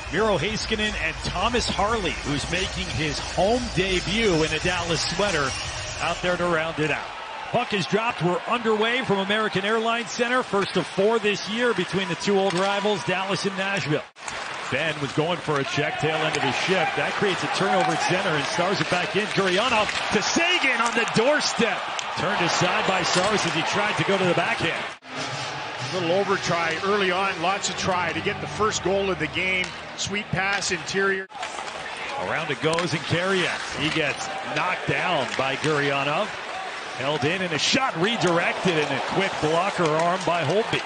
Miro Heiskanen and Thomas Harley, who's making his home debut in a Dallas sweater, out there to round it out. Puck is dropped. We're underway from American Airlines Center. First of 4 this year between the two old rivals, Dallas and Nashville. Ben was going for a check, tail end of his shift. That creates a turnover at center, and Stars it back in. Gurianov to Sagan on the doorstep. Turned aside by Stars as he tried to go to the backhand. A little over try early on, lots of try to get the first goal of the game. Sweet pass interior. Around it goes and Carrier. He gets knocked down by Gurianov. Held in and a shot redirected and a quick blocker arm by Holtby.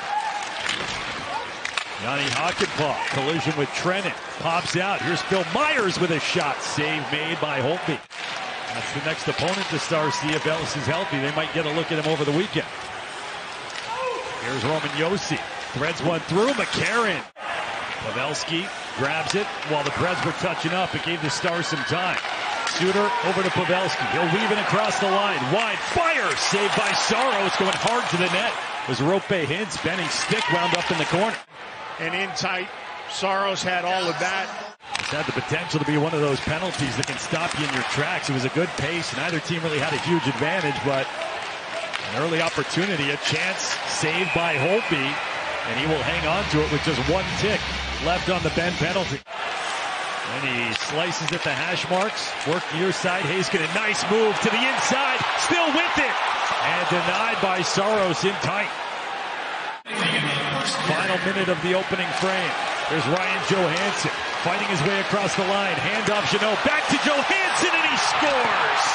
Yanni Hakanpää, collision with Trennan. Pops out. Here's Phil Myers with a shot. Save made by Holtby. That's the next opponent the Stars see if Ellis is healthy. They might get a look at him over the weekend. Here's Roman Josi. Threads one through. McCarron. Pavelski grabs it while the Preds were touching up. It gave the Stars some time. Suter over to Pavelski. He'll weave it across the line. Wide fire. Saved by Saros. Going hard to the net. Was Rope Hintz. Benning stick wound up in the corner. And in tight. Saros had all of that. It's had the potential to be one of those penalties that can stop you in your tracks. It was a good pace. Neither team really had a huge advantage, but an early opportunity, a chance saved by Holtby, and he will hang on to it with just 1 tick left on the Ben penalty. And he slices at the hash marks. Work near side. Heiskanen, a nice move to the inside. Still with it. And denied by Saros in tight. Final minute of the opening frame. There's Ryan Johansson fighting his way across the line. Handoff Jeannot. Back to Johansson, and he scores!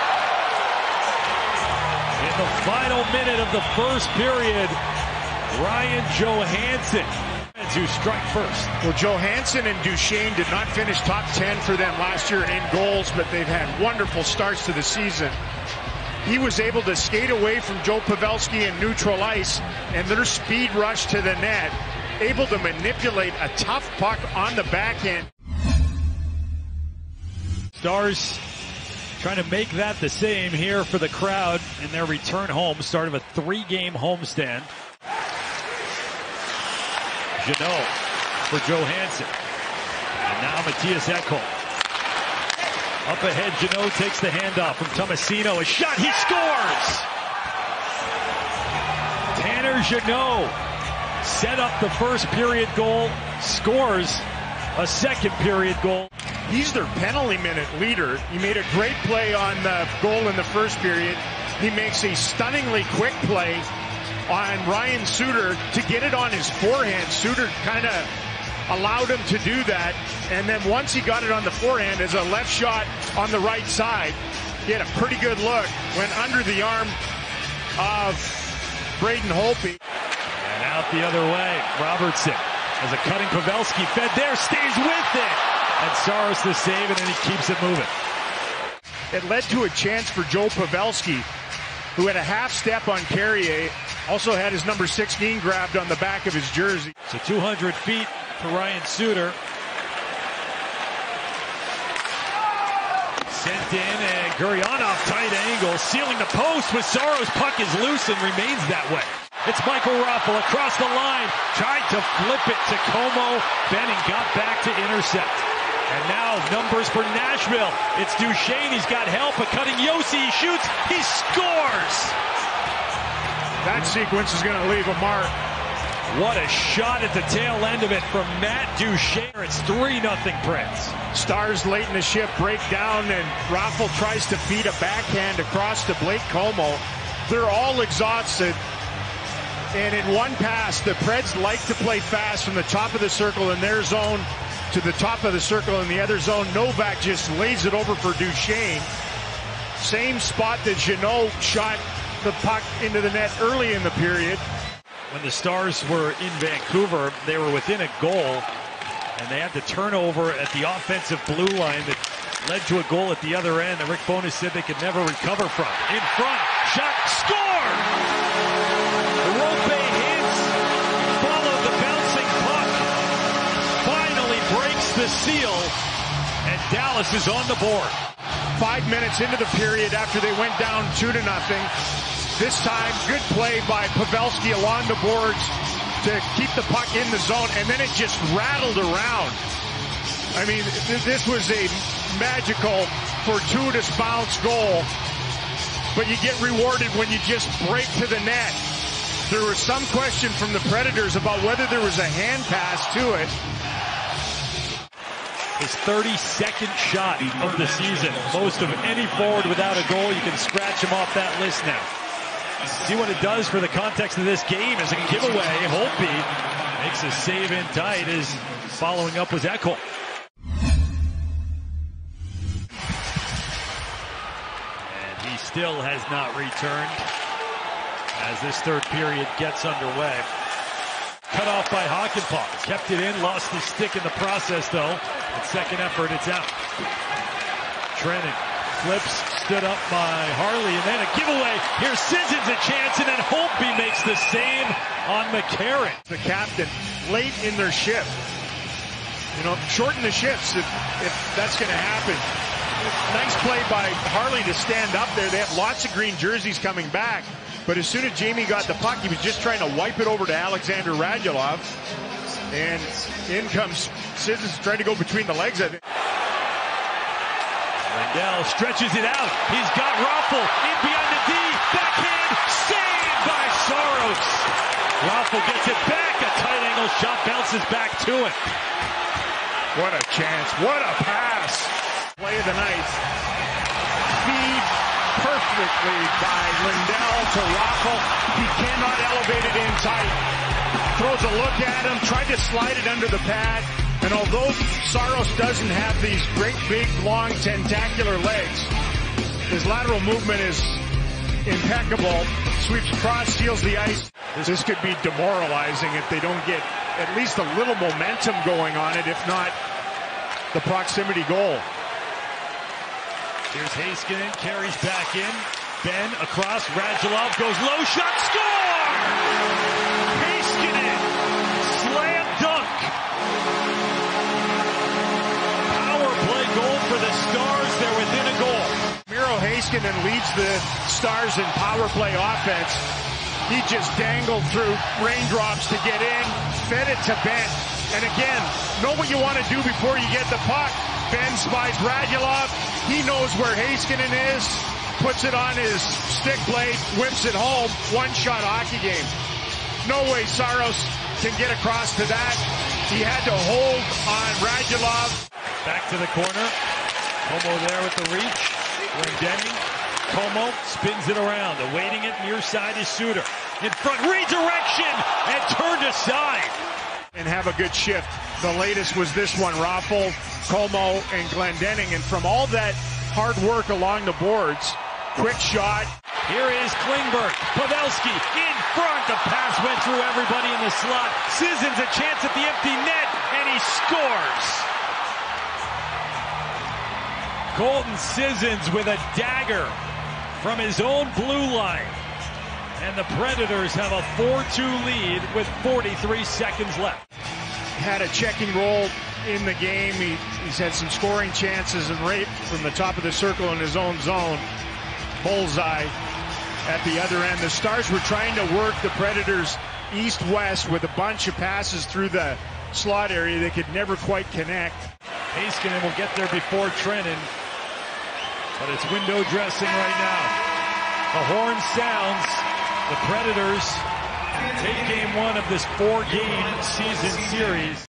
In the final minute of the first period, Ryan Johansson to strike first. Well, Johansson and Duchesne did not finish top 10 for them last year in goals, but they've had wonderful starts to the season. He was able to skate away from Joe Pavelski in neutral ice, and their speed rush to the net, able to manipulate a tough puck on the backhand. Stars trying to make that the same here for the crowd in their return home, start of a 3-game homestand. Jeannot for Johansson. And now Matthias Ekholm. Up ahead, Jeannot takes the handoff from Tomasino. A shot, he scores! Tanner Jeannot set up the first period goal, scores a second period goal. He's their penalty minute leader. He made a great play on the goal in the first period. He makes a stunningly quick play on Ryan Suter to get it on his forehand. Suter kind of allowed him to do that, and then once he got it on the forehand as a left shot on the right side, he had a pretty good look, went under the arm of Braden Holtby. And out the other way, Robertson as a cutting Pavelski fed there, stays with it, and Saros the save, and then he keeps it moving. It led to a chance for Joe Pavelski, who had a half step on Carrier, also had his number 16 grabbed on the back of his jersey. So 200 feet for Ryan Suter. Sent in, and Gurianov tight angle, sealing the post with Saros. Puck is loose and remains that way. It's Michael Raffl across the line, tried to flip it to Como. Benning got back to intercept. And now numbers for Nashville. It's Duchesne, he's got help, a cutting Josi, he shoots, he scores! That sequence is going to leave a mark. What a shot at the tail end of it from Matt Duchesne. It's 3-0 Preds. Stars late in the shift break down, and Raffl tries to feed a backhand across to Blake Como. They're all exhausted. And in one pass, the Preds like to play fast from the top of the circle in their zone to the top of the circle in the other zone. Novak just lays it over for Duchesne. Same spot that Jeannot shot the puck into the net early in the period. When the Stars were in Vancouver, they were within a goal, and they had the turnover at the offensive blue line that led to a goal at the other end that Rick Bowness said they could never recover from. In front, shot, score! Rope Hintz followed the bouncing puck, finally breaks the seal, and Dallas is on the board. 5 minutes into the period after they went down 2-0. This time, good play by Pavelski along the boards to keep the puck in the zone, and then it just rattled around. I mean, this was a magical, fortuitous bounce goal, but you get rewarded when you just break to the net. There was some question from the Predators about whether there was a hand pass to it. His 32nd shot of the season. Most of any forward without a goal. You can scratch him off that list now. See what it does for the context of this game as a giveaway. Holtby makes a save in tight as following up was Ekholm. And he still has not returned as this third period gets underway. Cut off by Hockenpott. Kept it in, lost his stick in the process though. At second effort, it's out. Trennan flips, stood up by Harley, and then a giveaway. Here's Sissons a chance, and then Holtby makes the save on McCarron. The captain, late in their shift. You know, shorten the shifts if that's going to happen. Nice play by Harley to stand up there. They have lots of green jerseys coming back. But as soon as Jamie got the puck, he was just trying to wipe it over to Alexander Radulov. And in comes Sissons trying to go between the legs of it. Lindell stretches it out. He's got Raffl in behind the D. Backhand saved by Saros. Raffl gets it back. A tight angle shot bounces back to it. What a chance. What a pass. Play of the night. Feed perfectly by Lindell to Raffl. He cannot elevate it in tight. Throws a look at him, tried to slide it under the pad. And although Saros doesn't have these great, big, long, tentacular legs, his lateral movement is impeccable. Sweeps across, steals the ice. This could be demoralizing if they don't get at least a little momentum going on it, if not the proximity goal. Here's Heiskanen, carries back in. Ben across, Radulov goes low shot, score! Heiskanen, slam dunk. Power play goal for the Stars, they're within a goal. Miro Heiskanen leads the Stars in power play offense. He just dangled through raindrops to get in, fed it to Ben. And again, know what you want to do before you get the puck. Ben spies Radulov. He knows where Heiskanen is, puts it on his stick blade, whips it home. One-shot hockey game. No way Saros can get across to that. He had to hold on Radulov. Back to the corner. Como there with the reach. Glendening. Como spins it around. Awaiting it near side is Suter. In front, redirection, and turned aside. And have a good shift. The latest was this one, Raffl, Como, and Glendening. And from all that hard work along the boards, quick shot. Here is Klingberg. Pavelski in front. The pass went through everybody in the slot. Sissons a chance at the empty net, and he scores. Colton Sissons with a dagger from his own blue line. And the Predators have a 4-2 lead with 43 seconds left. Had a checking role in the game. He's had some scoring chances and right from the top of the circle in his own zone. Bullseye at the other end. The Stars were trying to work the Predators east-west with a bunch of passes through the slot area. They could never quite connect. Heiskanen will get there before Trennan, but it's window dressing right now. The horn sounds. The Predators take game one of this 4-game season series.